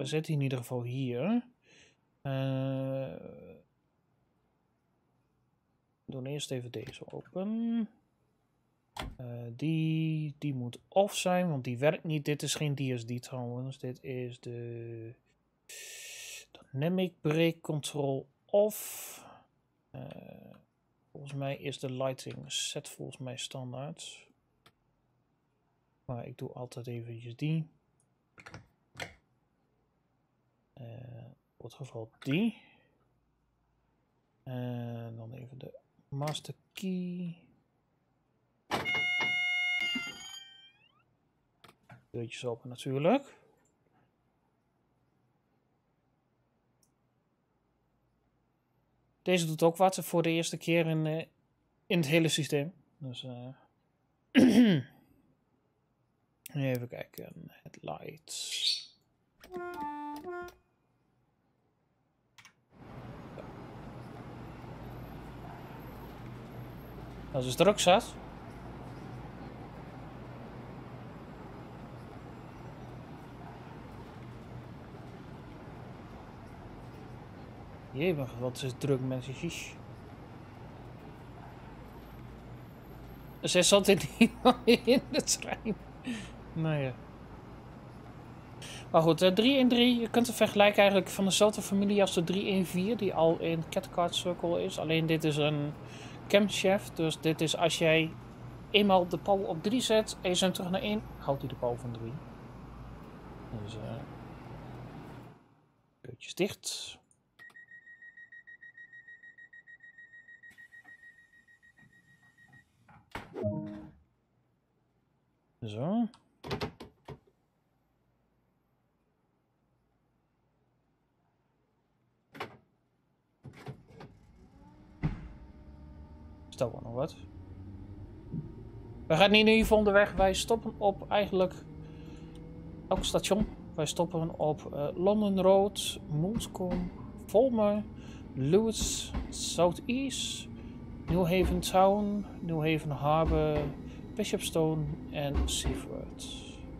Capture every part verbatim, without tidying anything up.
we zitten in ieder geval hier. Uh, we doen eerst even deze open. Uh, die, die moet off zijn, want die werkt niet. Dit is geen D S D trouwens. Dit is de Dynamic Brake Control off. Uh, volgens mij is de lighting set volgens mij standaard. Maar ik doe altijd eventjes die. Uh, voor het geval die. En dan even de master key. Deurtjes open natuurlijk. Deze doet ook wat voor de eerste keer in, uh, in het hele systeem. Dus uh... even kijken. Headlights. Als het druk zat. Jee, wat is druk mensen. Zij zat in, in de trein. Nou ja. Maar goed, uh, drie in drie. Je kunt het vergelijken eigenlijk van dezelfde familie als de drie in vier. Die al in Cathcart Circle is. Alleen dit is een camshaft. Dus dit is als jij eenmaal de power op drie zet. En je zet terug naar één. Houdt hij de power van drie. Dus uh, deurtjes dicht. Zo. Stel wel nog wat. We gaan in ieder geval onderweg. Wij stoppen op eigenlijk elk station. Wij stoppen op uh, London Road, Moulsecoombe, Fulmer, Lewis, South East, New Haven Town, New Haven Harbour, Bishopstone en Seaford.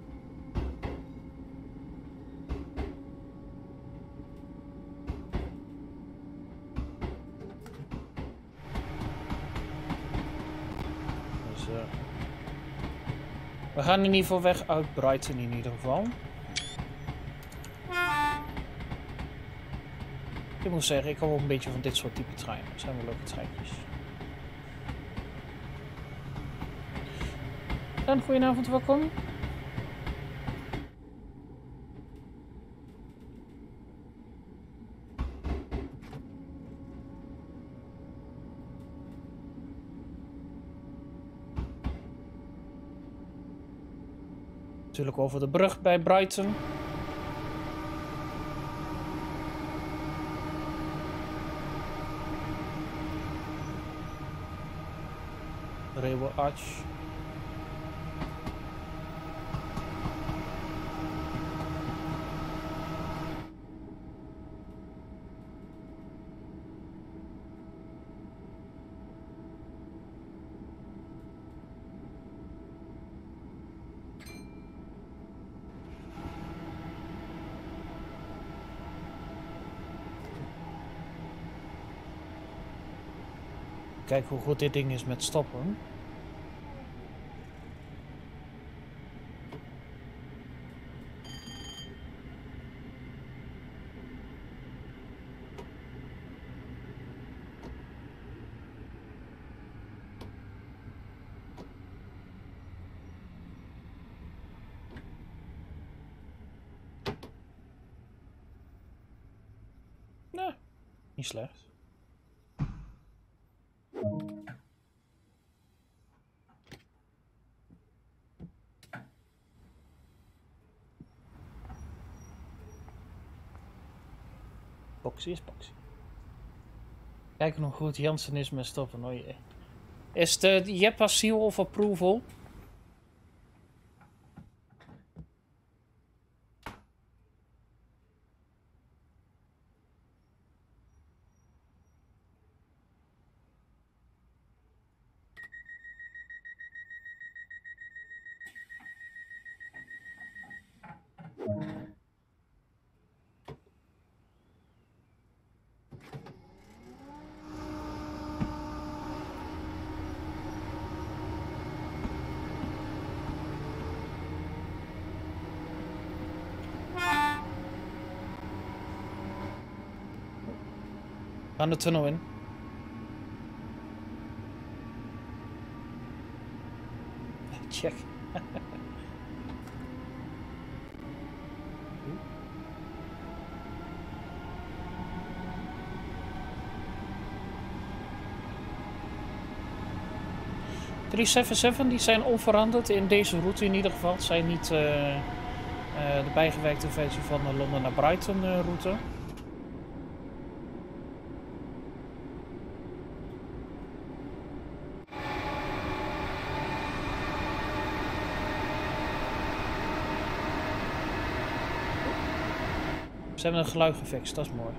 Dus, uh, we gaan in ieder geval weg uit Brighton in ieder geval. Ik moet zeggen, ik hou ook een beetje van dit soort type treinen. Dat zijn wel leuke treintjes. Dan goedenavond, welkom. Natuurlijk over de brug bij Brighton. Railway Arch. Kijk hoe goed dit ding is met stoppen. Nou, niet slecht. Boxy is boxy. Kijk nog goed Jansen is met stoppen. Oh jee. Is de Jeppa seal of approval? Gaan de tunnel in. Check. drie zeven zeven die zijn onveranderd in deze route in ieder geval. Het zijn niet uh, uh, de bijgewerkte versie van de Londen naar Brighton uh, route. Ze hebben een geluid gefixt, dat is mooi.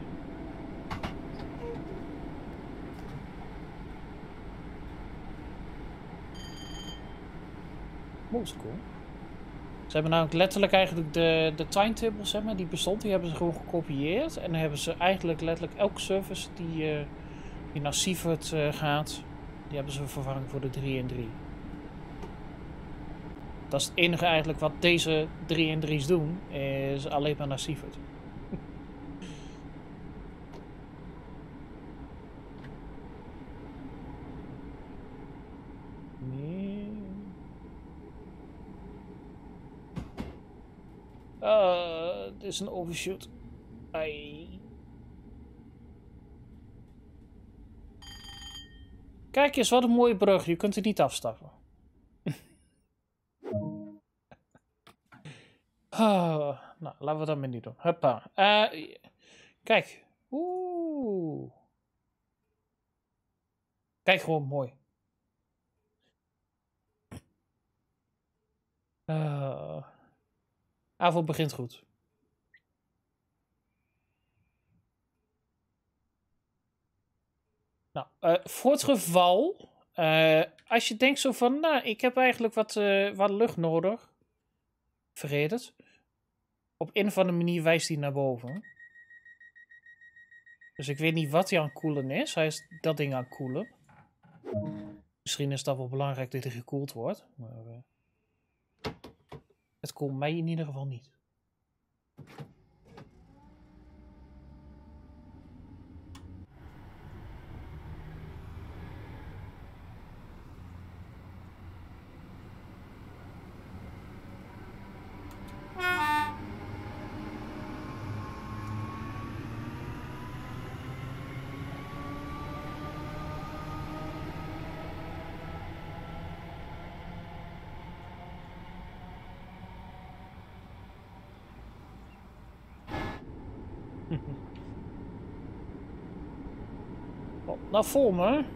Oh, dat is cool. Ze hebben namelijk letterlijk eigenlijk de, de timetable, zeg maar, die bestond, die hebben ze gewoon gekopieerd. En dan hebben ze eigenlijk letterlijk elke service die, uh, die naar Sievert uh, gaat, die hebben ze vervangen voor de drie en drie. Dat is het enige eigenlijk wat deze drie en drie's doen, is alleen maar naar Sievert. Uh, dit is een overshoot. Ai. Kijk eens, wat een mooie brug. Je kunt er niet afstappen. Oh, nou, laten we dat maar niet doen. Hoppa. Uh, kijk. Oeh. Kijk, gewoon mooi. Uh. Avond begint goed. Nou, uh, voor het geval, uh, als je denkt zo van, nou, ik heb eigenlijk wat, uh, wat lucht nodig. Vergeet het. Op een of andere manier wijst hij naar boven. Dus ik weet niet wat hij aan het koelen is. Hij is dat ding aan het koelen. Misschien is dat wel belangrijk dat hij gekoeld wordt. Maar uh, het koelt mij in ieder geval niet. Oh, nou, voor me.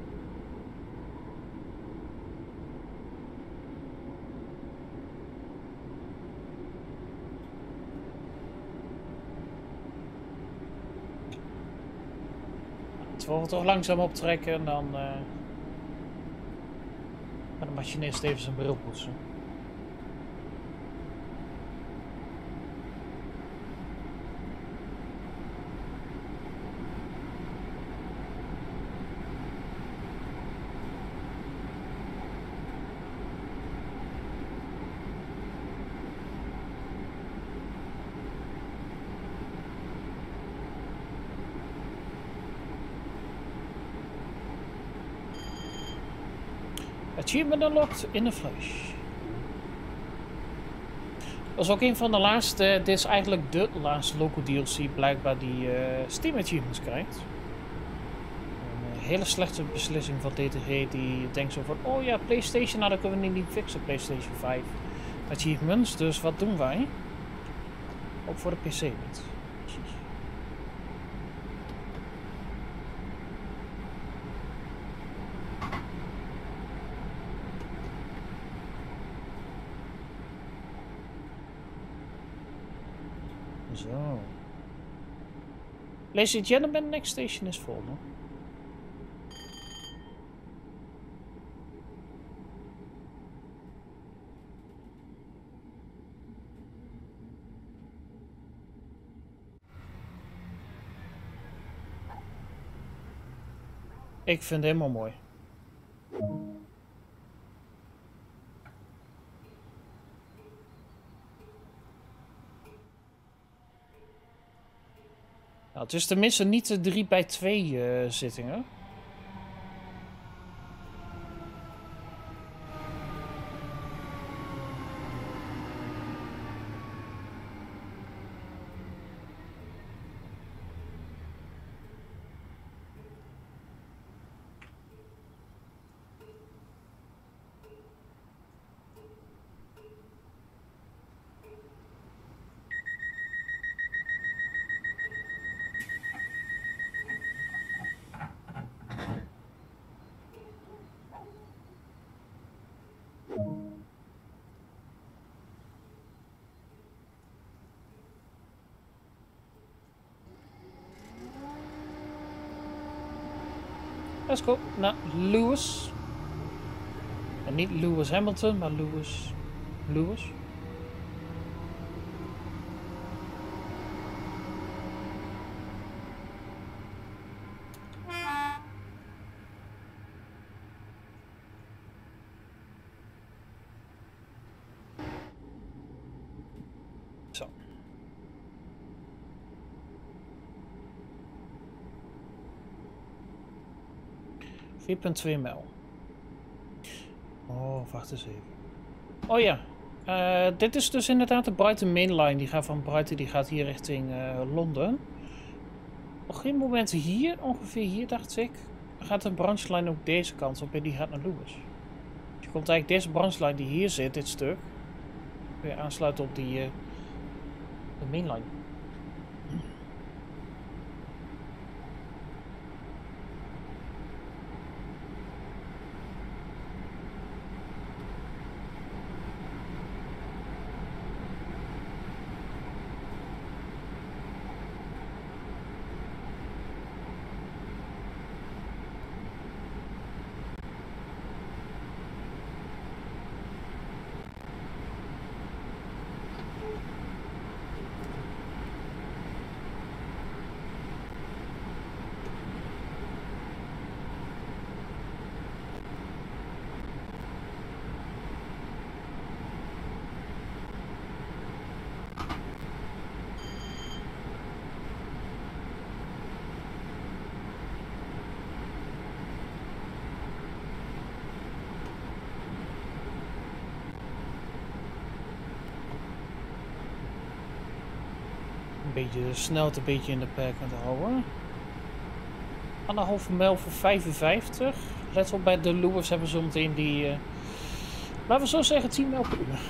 Terwijl we toch langzaam optrekken en dan uh, gaat de machinist even zijn bril poetsen. Achievement unlocked in the flesh. Dat is ook een van de laatste. Dit is eigenlijk de laatste local D L C blijkbaar die uh, Steam achievements krijgt. Een uh, hele slechte beslissing van D T G die denkt zo van, oh ja, PlayStation, nou dan kunnen we niet fixen, PlayStation vijf achievements. Dus wat doen wij? Ook voor de P C niet. Zo. Ladies and gentlemen, next station is full. No? Ik vind het helemaal mooi. Nou, het is tenminste niet de drie bij twee uh, zittingen. Let's go naar Lewis. En niet Lewis Hamilton, maar Lewis. Lewis. Zo. vier komma twee mijl. Oh, wacht eens even. Oh ja. Uh, dit is dus inderdaad de Brighton Mainline. Die gaat van Brighton, die gaat hier richting uh, Londen. Op een gegeven moment hier, ongeveer hier dacht ik, gaat de branchlijn ook deze kant op en die gaat naar Lewis. Je komt eigenlijk deze branchlijn die hier zit, dit stuk, weer aansluiten op die uh, de Mainline. Een beetje de snelheid een beetje in de perken te houden. Anderhalve mijl voor vijfenvijftig. Let op, bij de Lewis hebben ze meteen die, uh, laten we zo zeggen, tien mijl per uur.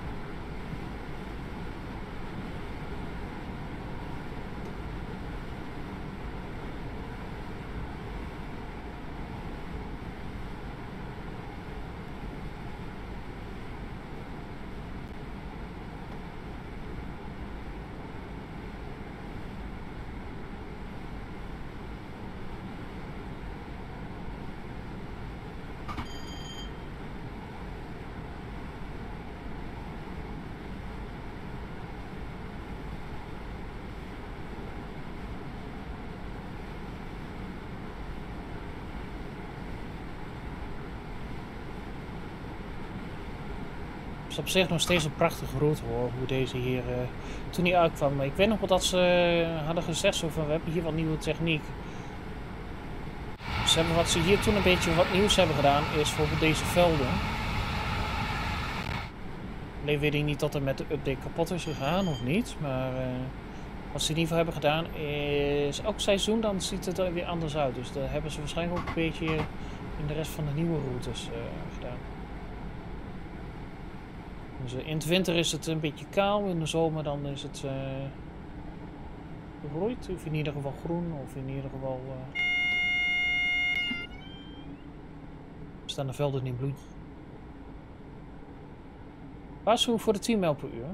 Het is op zich nog steeds een prachtige route hoor, hoe deze hier uh, toen hij uitkwam. Ik weet nog wel dat ze uh, hadden gezegd zo van, we hebben hier wat nieuwe techniek. Ze hebben wat ze hier toen een beetje wat nieuws hebben gedaan, is bijvoorbeeld deze velden. Alleen weet ik niet dat er met de update kapot is gegaan of niet, maar uh, wat ze in ieder geval hebben gedaan is, elk seizoen dan ziet het er weer anders uit. Dus dat hebben ze waarschijnlijk ook een beetje in de rest van de nieuwe routes uh, gedaan. Dus in de winter is het een beetje kaal, in de zomer dan is het uh, gegroeid, of in ieder geval groen, of in ieder geval uh, staan de velden in bloei. Waarschuwing voor de tien mijl per uur.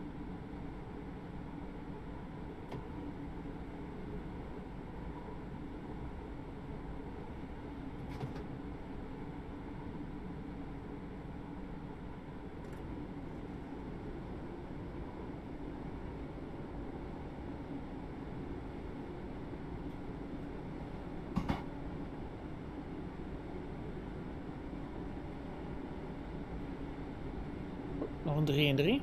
Nog een drie en drie.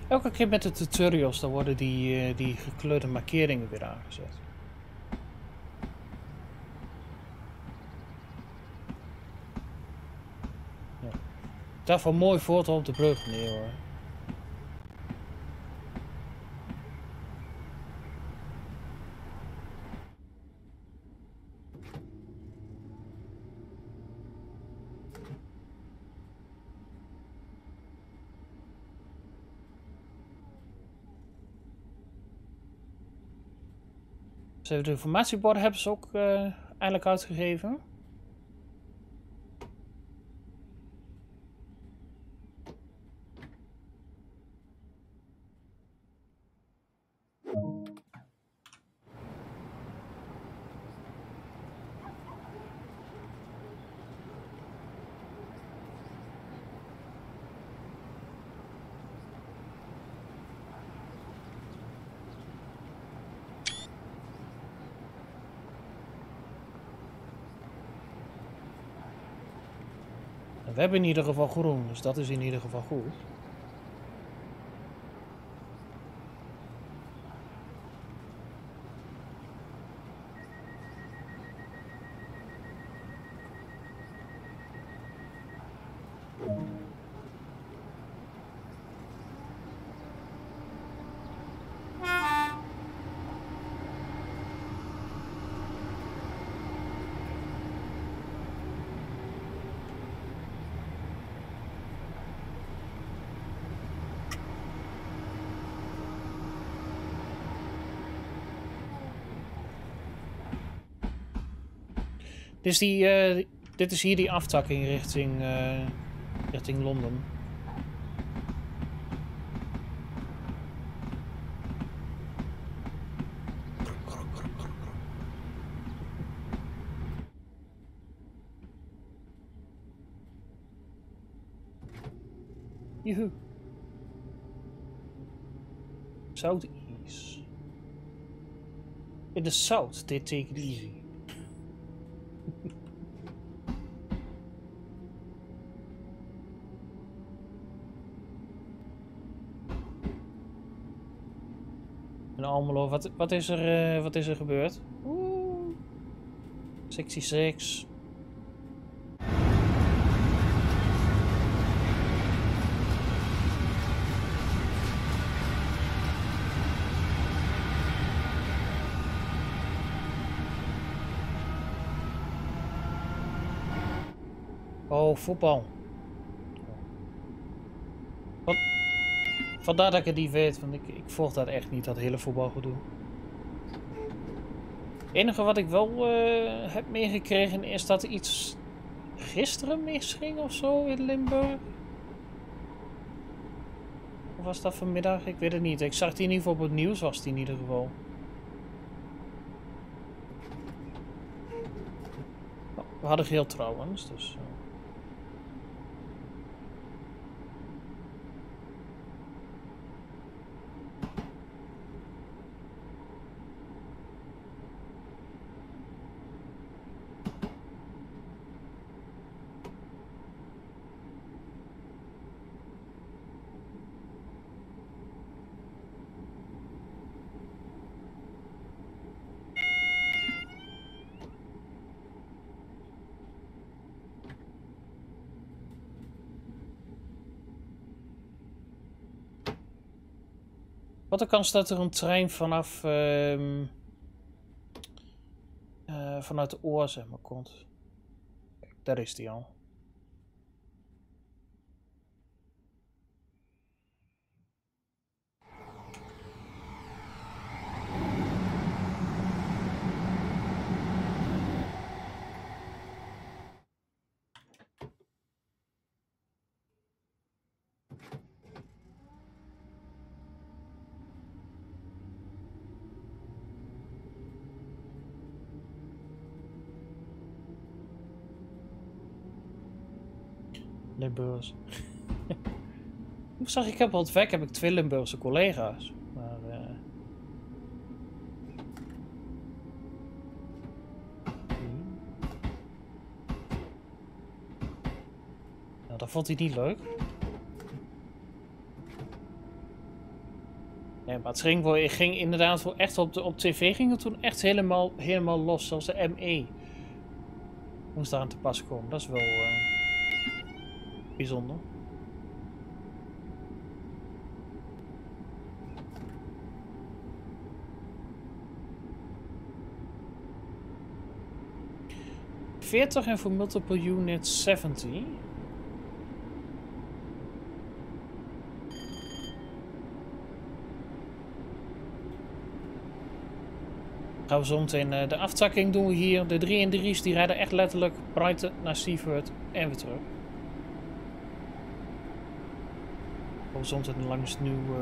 Elke keer met de tutorials, dan worden die, uh, die gekleurde markeringen weer aangezet. Ja. Daarvoor mooi voort op de brug neer hoor. Dus de informatieborden hebben ze ook uh, eindelijk uitgegeven. We hebben in ieder geval groen, dus dat is in ieder geval goed. Dus die, uh, dit is hier die aftakking richting, uh, richting Londen. Joehoe. Southeast. In the south, they take it easy. In Almelo, wat, wat, is er, uh, wat is er gebeurd? Oeh. zesenzestig. Oh, voetbal. Wat? Vandaar dat ik het niet weet, want ik, ik volg dat echt niet, dat hele voetbalgedoe. Het enige wat ik wel uh, heb meegekregen is dat er iets gisteren misging of zo in Limburg. Of was dat vanmiddag? Ik weet het niet. Ik zag het in ieder geval op het nieuws, was het in ieder geval. Oh, we hadden geel trouwens, dus... Uh... Wat de kans dat er een trein vanaf uh, uh, vanuit de Oor zeg maar komt. Kijk, daar is die al. Limburgs. Ik zag, ik heb op het werk heb ik twee Limburgse collega's. Maar uh... nou, dat vond hij niet leuk. Nee, maar het ging, voor, het ging inderdaad voor echt op, de, op tv ging het toen echt helemaal, helemaal los. Zelfs de M E moest daar aan te pas komen. Dat is wel uh, bijzonder. veertig en voor multiple unit zeventig. Gaan we zo meteen uh, de aftakking doen we hier. De drie en drie's die rijden echt letterlijk Brighton naar Seaford en weer terug. Gaan we zo meteen langs Nieuw, uh,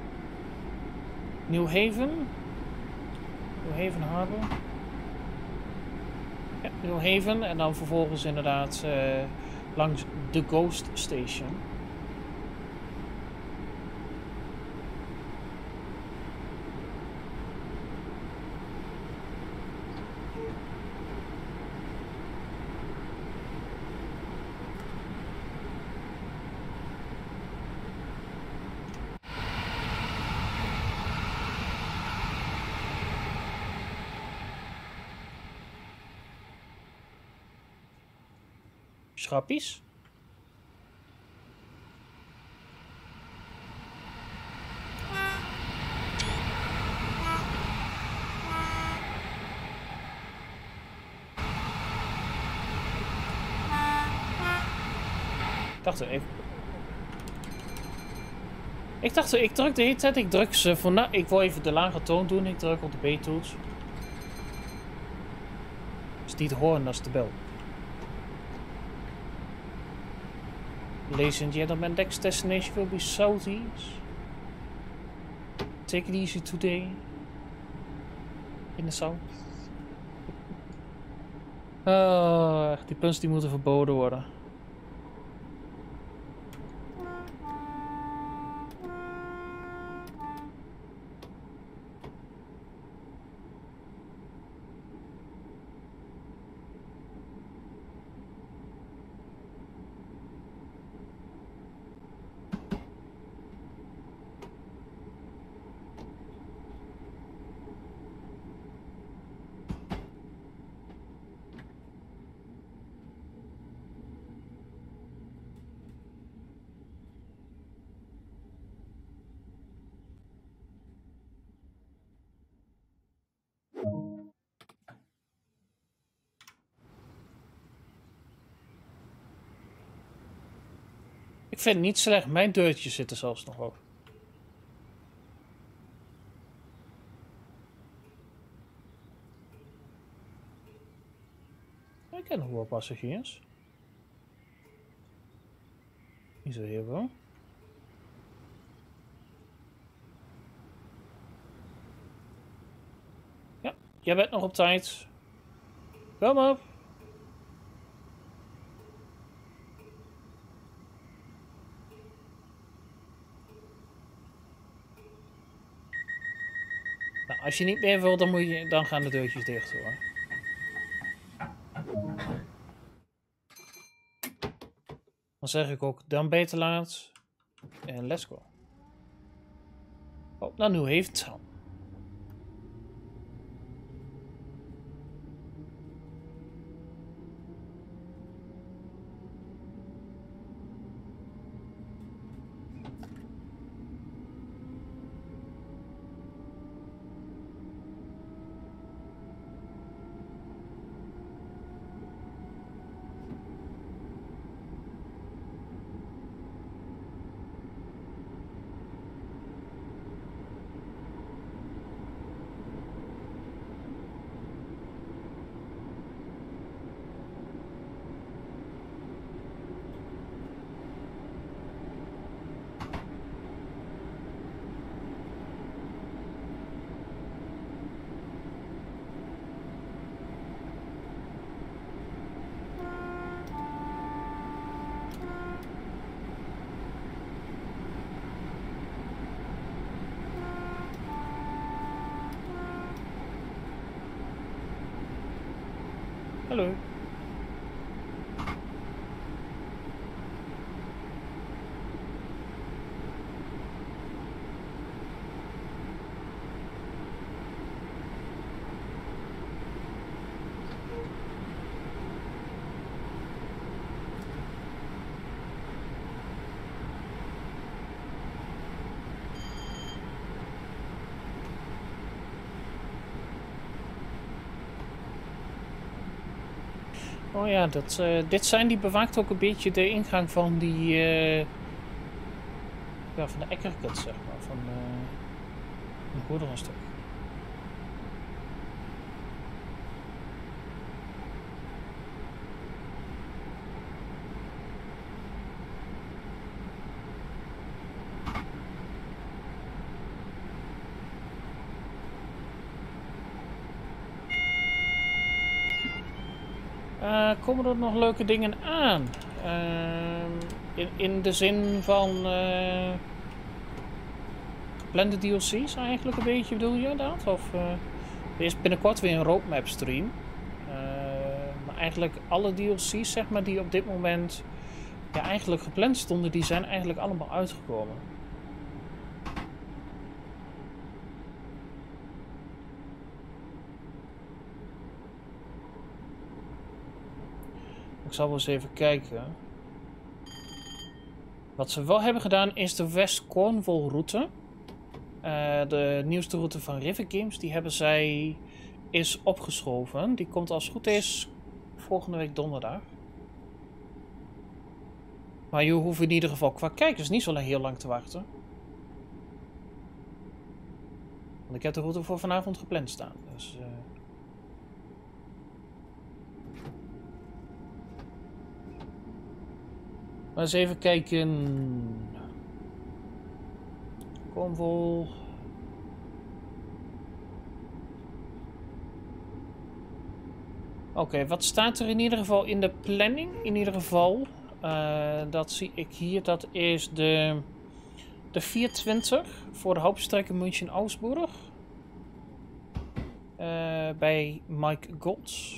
New Haven. New Haven Harbor. Ja, New Haven en dan vervolgens inderdaad uh, langs The Ghost Station. Schrappies. Ik dacht er even. Ik dacht, ik druk de hele tijd, ik druk ze voor na. Ik wil even de lage toon doen, ik druk op de B-toets. Is niet horen, dat is de bel. Ladies and gentlemen, next destination will be southeast. Take it easy today. In the south. Oh, echt, die punts die moeten verboden worden. Ik vind het niet slecht. Mijn deurtjes zitten zelfs nog op. Ik heb nog wel passagiers. Niet zo heel veel. Ja, jij bent nog op tijd. Kom op. Nou, als je niet meer wilt, dan, moet je, dan gaan de deurtjes dicht hoor. Dan zeg ik ook, dan beter laat. En let's go. Oh, nou nu heeft het al. Hallo. Oh ja, dat, uh, dit zijn die bewaakt ook een beetje de ingang van die... Uh, ja, van de Ekkerkut, zeg maar. Van uh, een goederenstuk. Uh, komen er nog leuke dingen aan? Uh, in, in de zin van uh, geplande D L C's eigenlijk een beetje, bedoel je dat? Of uh, er is binnenkort weer een roadmap stream. Uh, maar eigenlijk alle D L C's zeg maar, die op dit moment ja, eigenlijk gepland stonden, die zijn eigenlijk allemaal uitgekomen. Ik zal wel eens even kijken. Wat ze wel hebben gedaan is de West Cornwall route. Uh, de nieuwste route van River Games. Die hebben zij is opgeschoven. Die komt als het goed is volgende week donderdag. Maar je hoeft in ieder geval qua kijkers niet zo heel lang te wachten. Want ik heb de route voor vanavond gepland staan. Dus... Uh... Maar eens even kijken. Cornwall. Oké, okay, wat staat er in ieder geval in de planning? In ieder geval, uh, dat zie ik hier, dat is de, de vierentwintig voor de hoofdstrekker München-Augsburg. Uh, bij Mike Golds.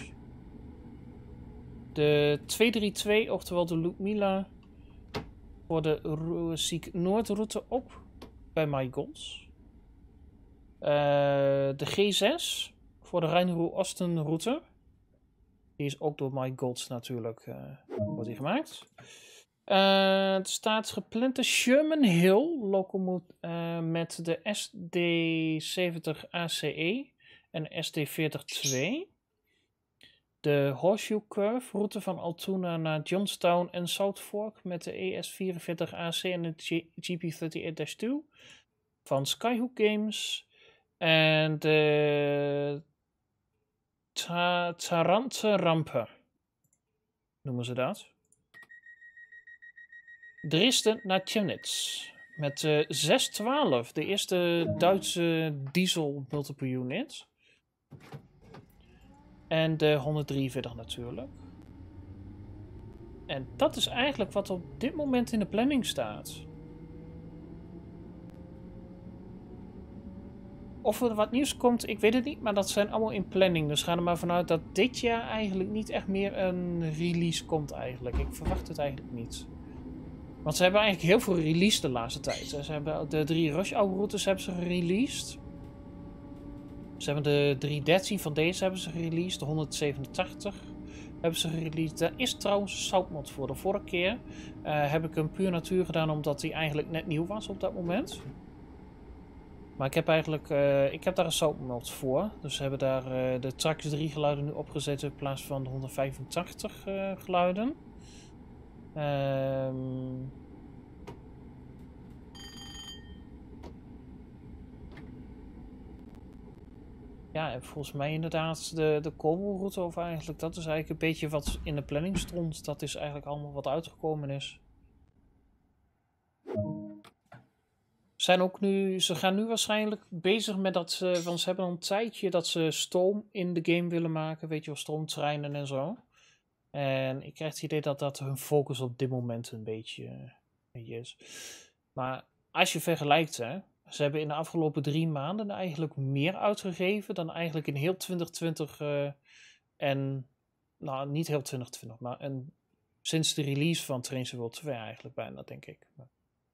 De tweehonderddraaientwintig, oftewel de Ludmilla, voor de Ziek Noordroute op bij Mike Golds. Uh, de G zes voor de Rijn-Osten-route. Die is ook door Mike Golds natuurlijk uh, wordt die gemaakt. Uh, het staat gepland de Sherman Hill locomotief uh, met de S D zeventig A C E en S D veertig twee. De Horseshoe Curve route van Altoona naar Johnstown en South Fork met de E S vierenveertig A C en de G P achtendertig twee van Skyhook Games. En de Tarantse Rampen noemen ze dat. Dresden naar Chemnitz met de zes twaalf, de eerste Duitse diesel multiple unit. En de honderddrieënveertig natuurlijk. En dat is eigenlijk wat op dit moment in de planning staat. Of er wat nieuws komt, ik weet het niet, maar dat zijn allemaal in planning. Dus ga er maar vanuit dat dit jaar eigenlijk niet echt meer een release komt eigenlijk. Ik verwacht het eigenlijk niet. Want ze hebben eigenlijk heel veel released de laatste tijd. Ze hebben de drie Rush Hour routes hebben ze gereleased. Ze hebben de driehonderddertien van deze hebben ze gereleased. De honderdzevenentachtig hebben ze gereleased. Daar is trouwens een Soutmod voor. De vorige keer uh, heb ik hem puur natuur gedaan omdat hij eigenlijk net nieuw was op dat moment. Maar ik heb eigenlijk, uh, ik heb daar een Soutmod voor. Dus ze hebben daar uh, de Trax drie geluiden nu opgezet in plaats van de honderdvijfentachtig uh, geluiden. Ehm... Um... Ja, en volgens mij inderdaad de, de Cornwall-route, of eigenlijk, dat is eigenlijk een beetje wat in de planning stond. Dat is eigenlijk allemaal wat uitgekomen is. Zijn ook nu, ze gaan nu waarschijnlijk bezig met dat ze, want ze hebben al een tijdje dat ze stoom in de game willen maken, weet je wel, stoomtreinen en zo. En ik krijg het idee dat dat hun focus op dit moment een beetje, een beetje is. Maar als je vergelijkt, hè. Ze hebben in de afgelopen drie maanden eigenlijk meer uitgegeven dan eigenlijk in heel twintig twintig uh, en, nou niet heel twintig twintig, maar en, sinds de release van Trains the World twee eigenlijk bijna, denk ik. Maar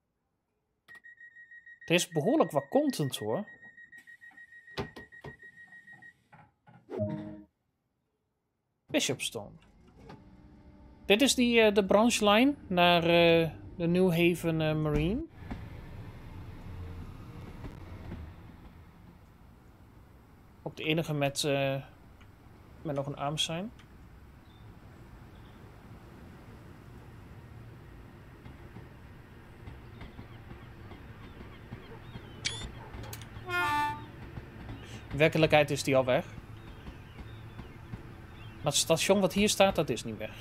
er is behoorlijk wat content hoor. Bishopstone. Dit is die, uh, de branchline naar uh, de New Haven uh, Marine. Ook de enige met, uh, met nog een armsign. werkelijkheid is die al weg. Maar het station wat hier staat, dat is niet weg.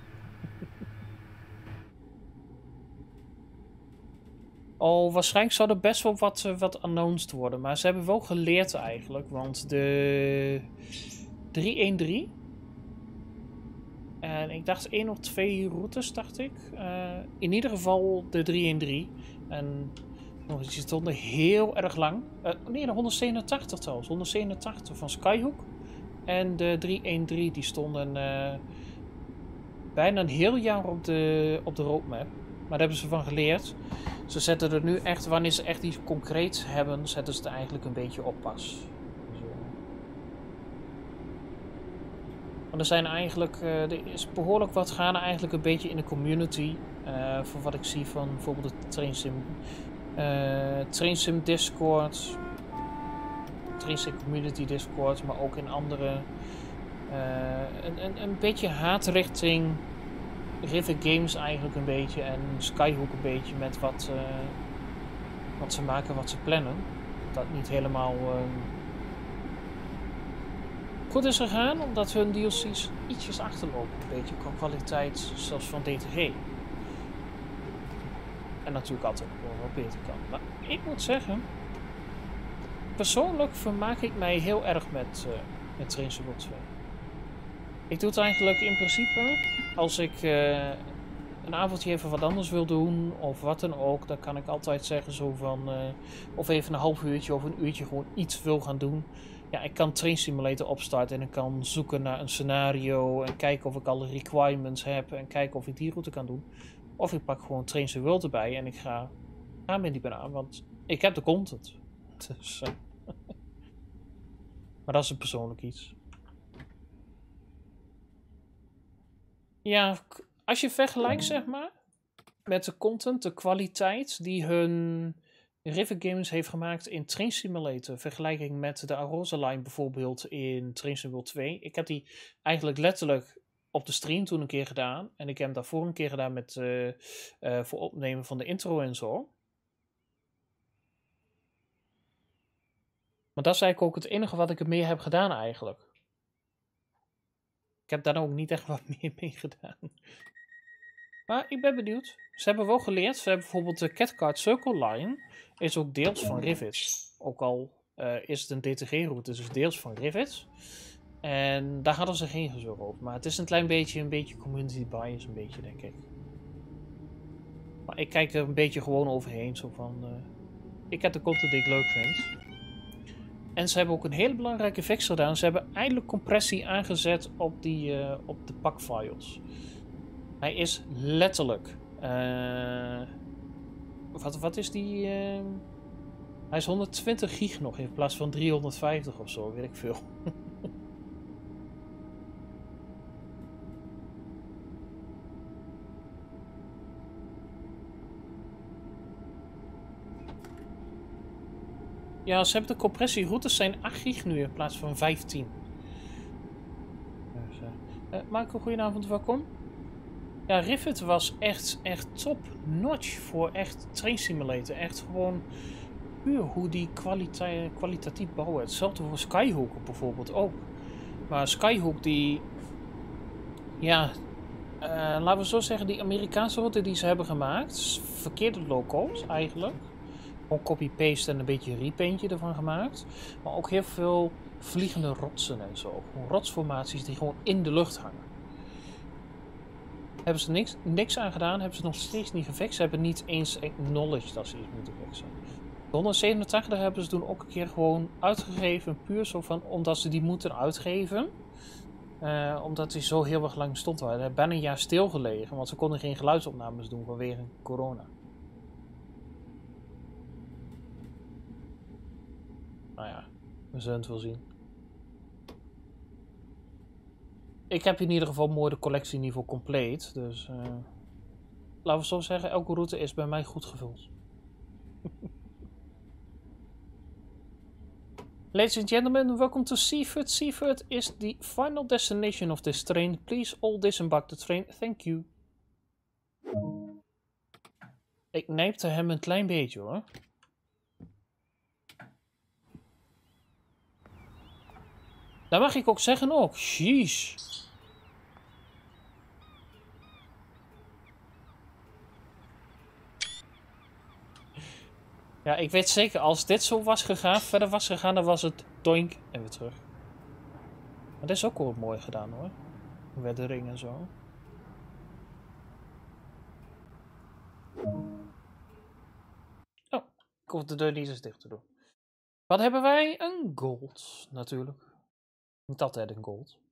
Oh, waarschijnlijk zou er best wel wat, uh, wat announced worden. Maar ze hebben wel geleerd eigenlijk. Want de driehonderddertien... En ik dacht één of twee routes, dacht ik. Uh, in ieder geval de driehonderddertien. En oh, die stonden heel erg lang. Uh, nee, de honderdzevenentachtig trouwens. honderdzevenentachtig van Skyhook. En de driehonderddertien die stonden uh, bijna een heel jaar op de, op de roadmap. Maar daar hebben ze van geleerd. Ze zetten er nu echt, wanneer ze echt iets concreets hebben, zetten ze het eigenlijk een beetje op pas. Zo. Want er zijn eigenlijk, uh, er is behoorlijk wat gaande eigenlijk een beetje in de community. Uh, voor wat ik zie van bijvoorbeeld de TrainSim, uh, TrainSim Discord, TrainSim Community Discord, maar ook in andere, uh, een, een, een beetje haat richting River Games eigenlijk een beetje en Skyhook een beetje met wat, uh, wat ze maken, wat ze plannen. Dat niet helemaal uh, goed is gegaan, omdat hun D L C's ietsjes achterlopen. Een beetje qua kwaliteit, zelfs van D T G. En natuurlijk altijd wel beter kan. Maar ik moet zeggen, persoonlijk vermaak ik mij heel erg met, uh, met TrainSim World twee. Ik doe het eigenlijk in principe, als ik uh, een avondje even wat anders wil doen, of wat dan ook, dan kan ik altijd zeggen zo van, uh, of even een half uurtje of een uurtje gewoon iets wil gaan doen. Ja, ik kan Train Simulator opstarten en ik kan zoeken naar een scenario en kijken of ik alle requirements heb en kijken of ik die route kan doen. Of ik pak gewoon Train Sim World erbij en ik ga, ga met die banaan, want ik heb de content. Dus, uh, maar dat is een persoonlijk iets. Ja, als je vergelijkt, zeg maar, met de content, de kwaliteit die hun River Games heeft gemaakt in Train Simulator, vergelijking met de Arosa Line bijvoorbeeld in Train Sim World twee. Ik heb die eigenlijk letterlijk op de stream toen een keer gedaan. En ik heb hem daarvoor een keer gedaan met, uh, uh, voor opnemen van de intro en zo. Maar dat is eigenlijk ook het enige wat ik ermee heb gedaan eigenlijk. Ik heb daar ook niet echt wat meer mee gedaan. Maar ik ben benieuwd. Ze hebben wel geleerd. Ze hebben bijvoorbeeld de Catcard Circle Line. Is ook deels van Rivets. Ook al uh, is het een D T G-route. Dus deels van Rivets. En daar hadden ze geen gezorgd over. Maar het is een klein beetje een beetje community bias. Een beetje, denk ik. Maar ik kijk er een beetje gewoon overheen. Zo van... Uh, ik heb de content die ik leuk vind. En ze hebben ook een hele belangrijke fix gedaan. Ze hebben eindelijk compressie aangezet op, die, uh, op de pakfiles. Hij is letterlijk... Uh, wat, wat is die... Uh, hij is honderdtwintig gig nog in plaats van driehonderdvijftig of zo, weet ik veel. Ja, ze hebben de compressieroutes zijn acht gig nu in plaats van vijftien. Dus, uh, uh, Marco, goedenavond, welkom. Ja, Rivet was echt, echt top notch voor echt Train Simulator. Echt gewoon puur hoe die kwalita kwalitatief bouwen. Hetzelfde voor Skyhook bijvoorbeeld ook. Maar Skyhook die... Ja, uh, laten we zo zeggen, die Amerikaanse route die ze hebben gemaakt. Verkeerde locals eigenlijk. Gewoon copy-paste en een beetje repaintje ervan gemaakt. Maar ook heel veel vliegende rotsen en zo. Gewoon rotsformaties die gewoon in de lucht hangen. Hebben ze niks, niks aan gedaan, hebben ze nog steeds niet gefixt. Ze hebben niet eens acknowledged dat ze iets moeten fixen. De honderdzevenentachtig hebben ze toen ook een keer gewoon uitgegeven, puur zo van, omdat ze die moeten uitgeven. Uh, omdat die zo heel erg lang stond. Ze hebben bijna een jaar stilgelegen, want ze konden geen geluidsopnames doen vanwege corona. Nou ja, we zullen het wel zien. Ik heb in ieder geval mooi de collectieniveau compleet. Dus uh, laten we zo zeggen, elke route is bij mij goed gevuld. Ladies and gentlemen, welcome to Seaford. Seaford is the final destination of this train. Please all disembark the train. Thank you. Ik nijpte hem een klein beetje hoor. Dat mag ik ook zeggen ook. Jeez. Ja, ik weet zeker, als dit zo was gegaan, verder was gegaan, dan was het doink en weer terug. Maar dat is ook wel mooi gedaan hoor. Weathering en zo. Oh, ik hoef de deur niet eens dicht te doen. Wat hebben wij? Een gold, natuurlijk. Niet altijd een gold.